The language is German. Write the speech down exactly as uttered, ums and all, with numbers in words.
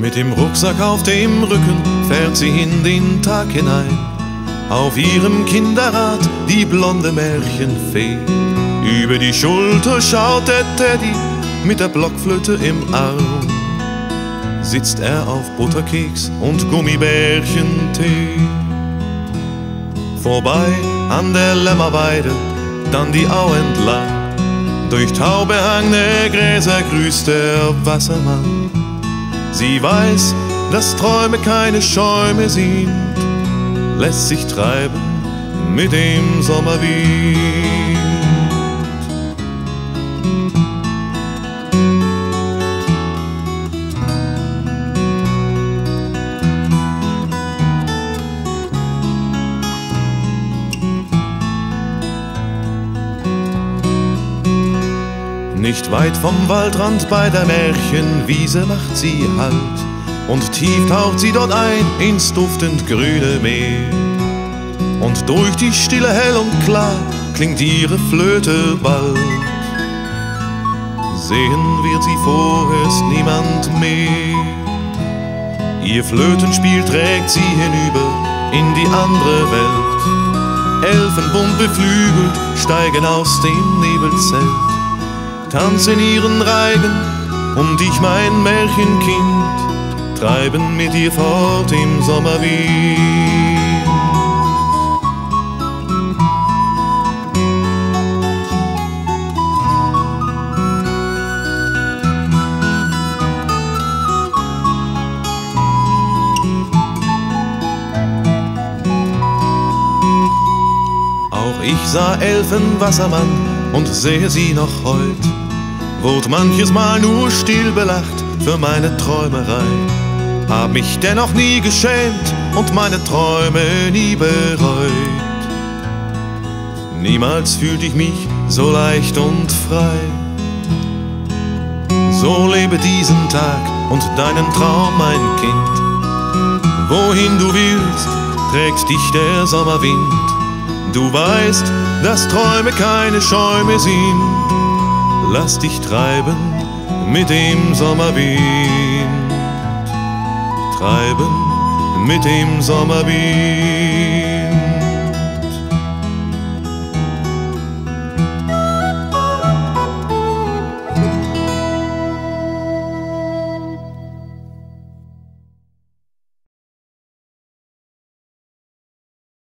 Mit dem Rucksack auf dem Rücken fährt sie in den Tag hinein. Auf ihrem Kinderrad die blonde Märchenfee. Über die Schulter schaut der Teddy mit der Blockflöte im Arm. Sitzt er auf Butterkeks und Gummibärchentee. Vorbei an der Lämmerweide, dann die Au entlang. Durch taubehangene Gräser grüßt der Wassermann. Sie weiß, dass Träume keine Schäume sind, lässt sich treiben mit dem Sommerwind. Nicht weit vom Waldrand bei der Märchenwiese macht sie Halt und tief taucht sie dort ein ins duftend grüne Meer. Und durch die Stille hell und klar klingt ihre Flöte bald. Sehen wird sie vorerst niemand mehr. Ihr Flötenspiel trägt sie hinüber in die andere Welt. Elfenbunt beflügelt steigen aus dem Nebelzelt. Tanz in ihren Reigen um dich, mein Märchenkind, treiben mit dir fort im Sommerwind. Auch ich sah Elfenwassermann und sehe sie noch heut. Wurde manches Mal nur still belacht für meine Träumerei. Hab mich dennoch nie geschämt und meine Träume nie bereut. Niemals fühlte ich mich so leicht und frei. So lebe diesen Tag und deinen Traum, mein Kind. Wohin du willst, trägt dich der Sommerwind. Du weißt, dass Träume keine Schäume sind. Lass dich treiben mit dem Sommerwind. Treiben mit dem Sommerwind.